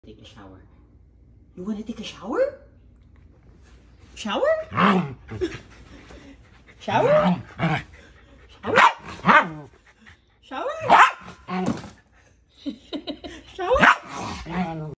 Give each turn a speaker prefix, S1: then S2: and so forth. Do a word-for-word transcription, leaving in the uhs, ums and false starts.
S1: Take a shower. You wanna take a shower? Shower? Shower?